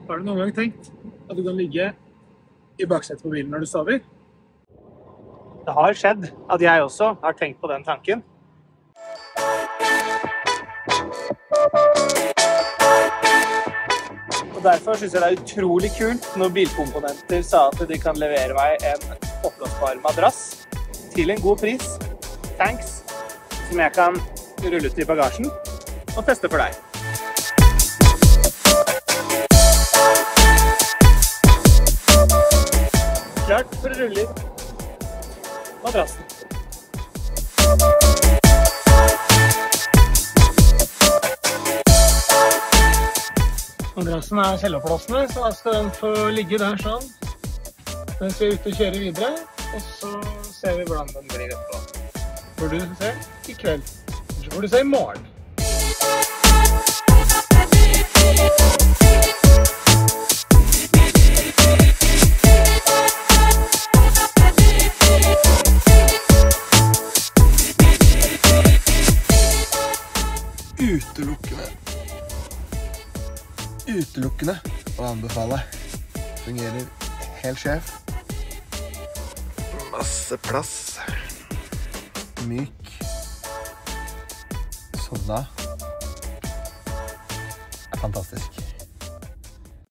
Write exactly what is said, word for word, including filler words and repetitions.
Har du noen gang tenkt at du kan ligge i baksetet på bilen når du sover? Det har skjedd at jeg også har tenkt på den tanken. Og derfor synes jeg det er utrolig kult når bilkomponenter sa at de kan levere meg en oppblåsbar madrass til en god pris. Thanks, som jeg kan rulle ut i bagasjen og teste for deg. Klart for å rulle inn madrassen. Madrassen er selvoppblåsende, så da skal den få ligge der sånn. Den skal ut og kjøre videre, og så ser vi hvordan den blir etterpå. Får du se i kveld, så får du se i morgen. Utelukkende. Utelukkende å anbefale. Fungerer helt sjef. Masse plass. Myk. Sovna. Er fantastisk.